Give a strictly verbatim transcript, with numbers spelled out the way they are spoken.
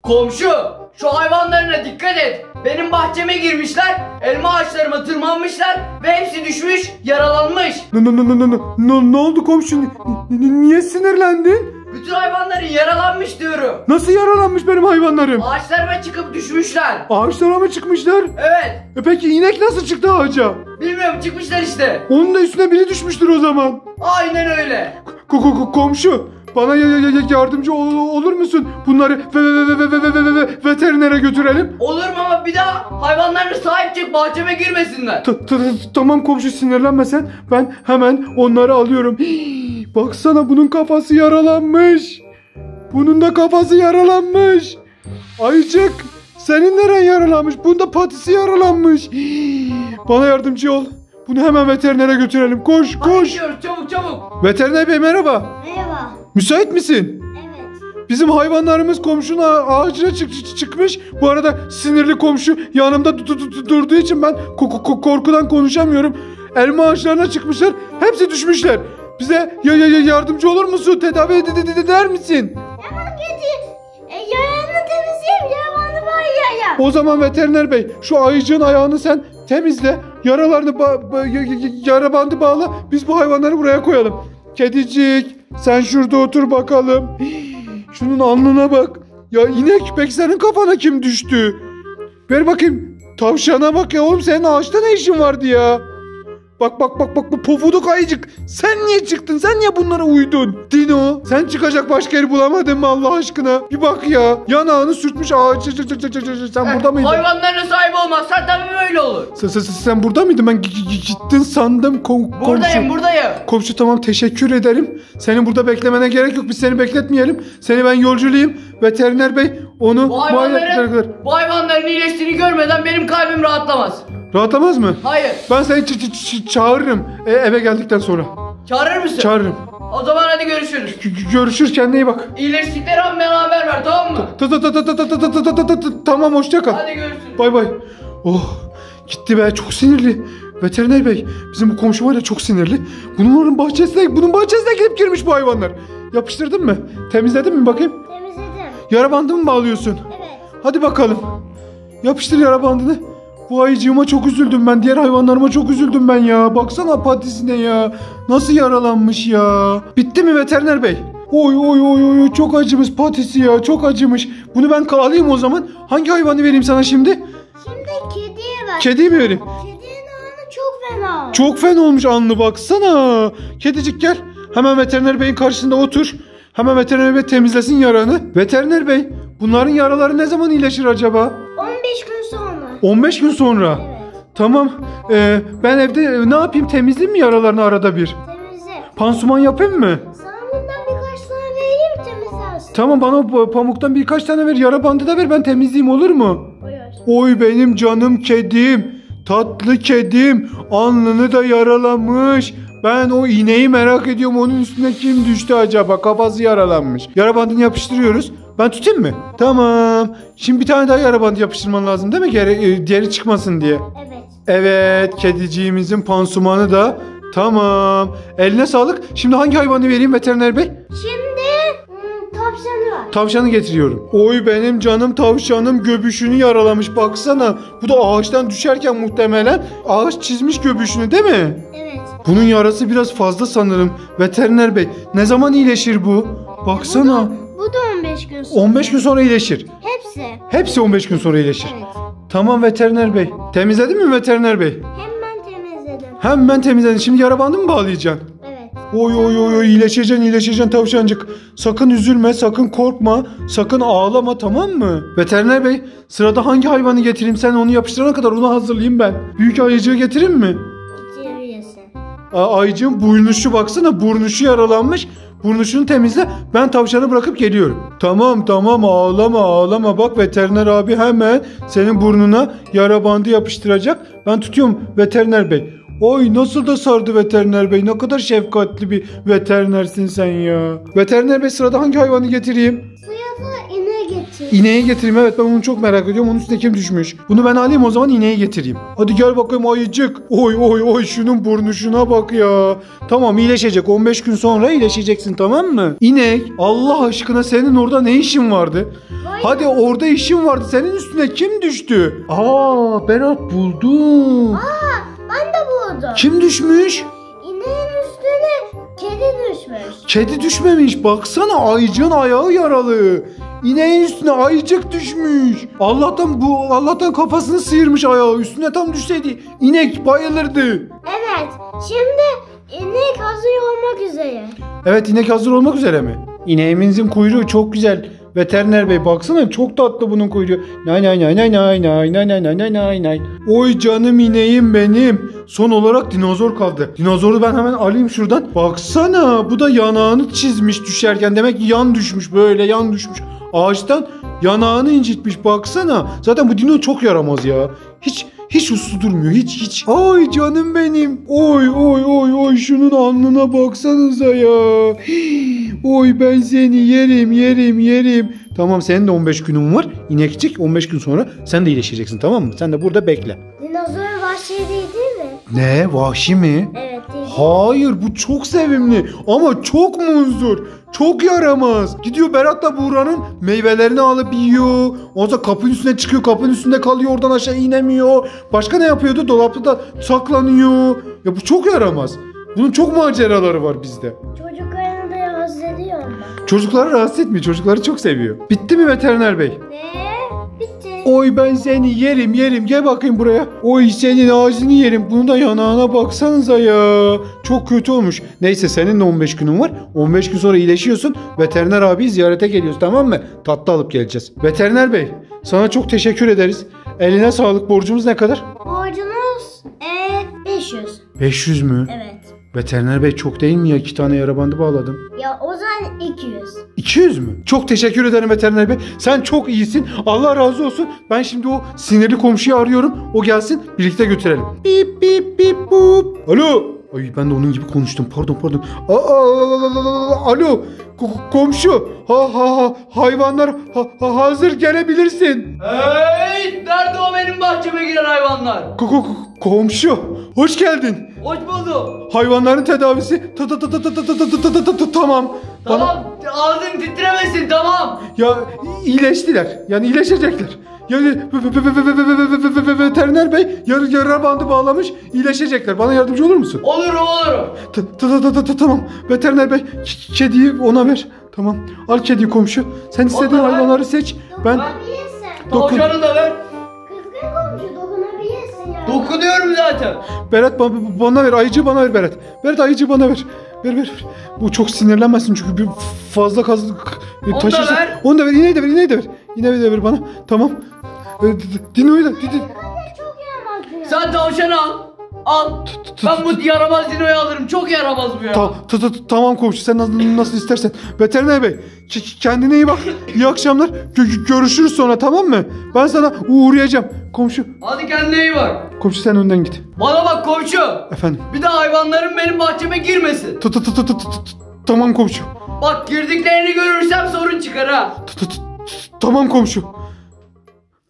Komşu, şu hayvanlarına dikkat et. Benim bahçeme girmişler, elma ağaçlarıma tırmanmışlar ve hepsi düşmüş, yaralanmış. Ne ne ne ne ne ne oldu komşu? Ni- ni- Niye sinirlendin? Bütün hayvanların yaralanmış diyorum. Nasıl yaralanmış benim hayvanlarım? Ağaçlarıma çıkıp düşmüşler. Ağaçlara mı çıkmışlar? Evet. E peki inek nasıl çıktı ağaca? Bilmiyorum, çıkmışlar işte. Onun da üstüne biri düşmüştür o zaman. Aynen öyle. Ko- ko- ko- Komşu bana ya- ya- ya- yardımcı ol- olur musun? Bunları ve- ve- ve- ve- ve- ve- ve- ve- veterinere götürelim. Olur mu ama bir daha hayvanlarına sahip çık, bahçeme girmesinler. Ta- ta- Tamam komşu, sinirlenme sen. Ben hemen onları alıyorum. Hii, baksana, bunun kafası yaralanmış. Bunun da kafası yaralanmış. Ayıcık, senin neren yaralanmış? Bunun da patisi yaralanmış. Hii, bana yardımcı ol. Bunu hemen veterinere götürelim. Koş Hadi koş. gidiyoruz, çabuk çabuk. Veteriner bey merhaba. Merhaba. Müsait misin? Evet. Bizim hayvanlarımız komşunun ağa- ağacına çık- çık- çıkmış. Bu arada sinirli komşu yanımda du- du- du- durduğu için ben ko- ko- korkudan konuşamıyorum. Elma ağaçlarına çıkmışlar. Hepsi düşmüşler. Bize ya ya ya yardımcı olur musun? Tedavi ed- ed- eder misin? Hemen gidin. E, yaranı temizleyeyim. Yaranı var ya ya. O zaman veteriner bey, şu ayıcığın ayağını sen temizle. Yaralarını ba- ba- y- y- yara bandı bağla. Biz bu hayvanları buraya koyalım. Kedicik, sen şurada otur bakalım. Hii, şunun alnına bak. Ya inek, peki senin kafana kim düştü? Ver bakayım. Tavşana bak ya oğlum, senin ağaçta ne işin vardı ya? Bak bak bak bak, bu pofuduk ayıcık. Sen niye çıktın? Sen niye bunlara uydun? Dino, sen çıkacak başka yer bulamadın mı Allah aşkına? Bir bak ya. Yanağını sürtmüş ağaç. Sen burada mıydın? Hayvanlarına sahip olmazsan tabii böyle olur. Sen, sen, sen burada mıydın? Ben g- g- gittin sandım. Kom Buradayım, komşu. buradayım. Komşu tamam, teşekkür ederim. Senin burada beklemene gerek yok. Biz seni bekletmeyelim. Seni ben yolculayayım. Veteriner bey onu Bu muayene etene kadar. hayvanların, bu hayvanların iyileştiğini görmeden benim kalbim rahatlamaz. Rahatlamaz mı? Hayır. Ben seni ç- ç- ç- çağırırım e, eve geldikten sonra. Çağırır mısın? Çağırırım. O zaman hadi görüşürüz. G- g- Görüşürüz, kendine iyi bak. İyileştikleri an bana haber ver, tamam mı? Ta- ta- ta- ta- ta- ta- ta- ta- ta- ta- ta- ta- Tamam, hoşça kal. Hadi görüşürüz. Bay bay. Oh, gitti be, çok sinirli. Veteriner bey, bizim bu komşu var ya, çok sinirli. Bunların bahçesine, bunun bahçesine gidip girmiş bu hayvanlar. Yapıştırdın mı? Temizledin mi bakayım? Temizledim. Yara bandı mı bağlıyorsun? Evet. Hadi bakalım. Yapıştır yara bandını. Bu ayıcığıma çok üzüldüm ben. Diğer hayvanlarıma çok üzüldüm ben ya. Baksana patisine ya. Nasıl yaralanmış ya. Bitti mi veteriner bey? Oy oy oy oy, çok acımış patisi ya. Çok acımış. Bunu ben alayım o zaman. Hangi hayvanı vereyim sana şimdi? Şimdi kediye ver. Kediyi mi vereyim? Kedinin ağrı çok fena. Çok fena olmuş alnı, baksana. Kedicik gel. Hemen veteriner beyin karşısında otur. Hemen veteriner bey temizlesin yaranı. Veteriner bey, bunların yaraları ne zaman iyileşir acaba? on beş gün sonra. on beş gün sonra. Evet. Tamam. Ee, ben evde e, ne yapayım? Temizleyeyim mi yaralarını arada bir? Temizle. Pansuman yapayım mı? Sana bundan birkaç tane vereyim, temizlersin. Tamam, bana o pa- pamuktan birkaç tane ver. Yara bandı da ver, ben temizleyeyim, olur mu? Buyur. Oy benim canım kedim. Tatlı kedim. Alnını da yaralamış. Ben o iğneyi merak ediyorum. Onun üstüne kim düştü acaba? Kafası yaralanmış. Yara bandını yapıştırıyoruz. Ben tutayım mı? Tamam. Şimdi bir tane daha yara bandı yapıştırman lazım değil mi? Geri, e, diğeri çıkmasın diye. Evet. Evet, kediciğimizin pansumanı da tamam. Eline sağlık. Şimdi hangi hayvanı vereyim veteriner bey? Şimdi hmm, tavşanı var. Tavşanı getiriyorum. Oy benim canım tavşanım, göbüşünü yaralamış, baksana. Bu da ağaçtan düşerken muhtemelen ağaç çizmiş göbüşünü, değil mi? Evet. Bunun yarası biraz fazla sanırım. Veteriner bey, ne zaman iyileşir bu? Baksana. Bu da on beş gün sonra. on beş gün sonra iyileşir. Hepsi. Hepsi on beş gün sonra iyileşir. Evet. Tamam veteriner bey. Temizledin mi veteriner bey? Hemen temizledim. Hemen temizledin. Şimdi yara bandı mı bağlayacaksın? Evet. Oy oy oy oy, iyileşeceksin iyileşeceksin tavşancık. Sakın üzülme, sakın korkma, sakın ağlama, tamam mı? Veteriner bey, sırada hangi hayvanı getireyim? Sen onu yapıştırana kadar onu hazırlayayım ben. Büyük ayıcığı getireyim mi? Getiriyorsun. Aa, ayıcığın burnuşu, baksana, burnuşu yaralanmış. Burnuşunu temizle, ben tavşanı bırakıp geliyorum. Tamam tamam, ağlama ağlama. Bak veteriner abi hemen senin burnuna yara bandı yapıştıracak. Ben tutuyorum veteriner bey. Oy, nasıl da sardı veteriner bey. Ne kadar şefkatli bir veterinersin sen ya. Veteriner bey, sırada hangi hayvanı getireyim? Suya da ineği getir. getir. İneği getireyim, evet ben onu çok merak ediyorum. Onun üstüne kim düşmüş? Bunu ben alayım o zaman, ineği getireyim. Hadi gel bakayım ayıcık. Oy oy oy, şunun burnu şuna bak ya. Tamam, iyileşecek, on beş gün sonra iyileşeceksin, tamam mı? İnek, Allah aşkına senin orada ne işin vardı? Hayır. Hadi orada işin vardı, senin üstüne kim düştü? Aa, Berat buldum. Aa, ben de buldum. Kim düşmüş? İneğin üstüne kedi düşmüş. Kedi düşmemiş, baksana ayıcığın ayağı yaralı. İneğin üstüne ayıcık düşmüş. Allah'tan bu Allah'tan kafasını sıyırmış ayağı. Üstüne tam düşseydi inek bayılırdı. Evet, şimdi inek hazır olmak üzere. Evet, inek hazır olmak üzere mi? İneğimizin kuyruğu çok güzel. Veteriner bey baksana, çok tatlı bunun kuyruğu. Nay nay nay nay nay nay nay nay nay nay nay nay. Oy canım ineğim benim. Son olarak dinozor kaldı. Dinozoru ben hemen alayım şuradan. Baksana, bu da yanağını çizmiş düşerken. Demek ki yan düşmüş, böyle yan düşmüş. Ağaçtan yanağını incitmiş, baksana. Zaten bu dino çok yaramaz ya. Hiç hiç uslu durmuyor, hiç hiç. Ay canım benim. Oy oy oy oy, şunun alnına baksanıza ya. Oy ben seni yerim yerim yerim. Tamam, senin de on beş günün var. İnekçik, on beş gün sonra sen de iyileşeceksin, tamam mı? Sen de burada bekle. Dinozor vahşi değil mi? Ne? Vahşi mi? Evet değil. Hayır, bu çok sevimli ama çok munzur. Çok yaramaz. Gidiyor Berat'la Buğra'nın meyvelerini alıp yiyor. Ondan sonra kapının üstüne çıkıyor. Kapının üstünde kalıyor. Oradan aşağı inemiyor. Başka ne yapıyordu? Dolapta da saklanıyor. Ya bu çok yaramaz. Bunun çok maceraları var bizde. Çocuklarını da rahatsız ediyor mu? Çocukları rahatsız etmiyor. Çocukları çok seviyor. Bitti mi veteriner bey? Ne? Bitti. Oy ben seni yerim yerim. Gel bakayım buraya. Oy senin ağzını yerim. Bunun da yanağına baksanıza ya. Çok kötü olmuş. Neyse, senin de on beş günün var. on beş gün sonra iyileşiyorsun. Veteriner abiyi ziyarete geliyoruz, tamam mı? Tatlı alıp geleceğiz. Veteriner bey, sana çok teşekkür ederiz. Eline sağlık. Borcumuz ne kadar? Borcunuz e, beş yüz. beş yüz mü? Evet. Veteriner bey çok değil mi ya? İki tane yara bandı bağladım. Ya o zaman iki yüz. iki yüz mü? Çok teşekkür ederim veteriner bey. Sen çok iyisin. Allah razı olsun. Ben şimdi o sinirli komşuyu arıyorum. O gelsin, birlikte götürelim. Bip bip bip bup. Alo. Ay ben de onun gibi konuştum. Pardon pardon. Aa, alo. Ko- komşu. Ha ha ha. Hayvanlar ha, ha, hazır, gelebilirsin. Hey! Nerede o benim bahçeme giren hayvanlar? Ko- ko- komşu. Hoş geldin. Hoş buldum. Hayvanların tedavisi ta ta ta ta ta ta ta ta ta ta ta tamam. Tamam, ağzın titremesin, tamam. Ya iyileştiler. Yani iyileşecekler. Yani veteriner bey yarı yara bandı bağlamış, iyileşecekler. Bana yardımcı olur musun? Olurum olurum. Ta- ta- ta- ta- ta- Tamam. Veteriner bey k- kediyi ona ver. Tamam. Al kediyi komşu. Sen istediğin Onu ver. hayvanları seç. Ben Dokunabilirsin. Dokun. Tavşanı da ver. Kızgın komşu dokunabilirsin ya. Dokunuyorum zaten. Berat ba- bana ver. Ayıcı bana ver Berat. Berat ayıcı bana ver. Ver ver. ver. Bu çok sinirlenmesin çünkü bir fazla kazık da taşırsa. ver. Onu da ver. İneği de ver. İneği de ver. İneği de ver bana. Tamam. Ee, d- d- Dino'yu da. d- d- Anne çok yaramaz ya. Sen tavşanı al. Al. Ben bu yaramaz dinoyu alırım. Çok yaramaz bu ya. Ta- ta- ta- tamam komşu, sen nasıl, nasıl istersen. Veteriner bey k- kendine iyi bak. İyi akşamlar. Gö- görüşürüz sonra, tamam mı? Ben sana uğrayacağım. Komşu. Hadi kendine iyi bak. Komşu sen önden git. Bana bak komşu. Efendim. Bir de hayvanların benim bahçeme girmesin. Ta- ta- ta- ta- ta- ta- ta- Tamam komşu. Bak girdiklerini görürsem sorun çıkar ha. Ta- ta- ta- Tamam komşu.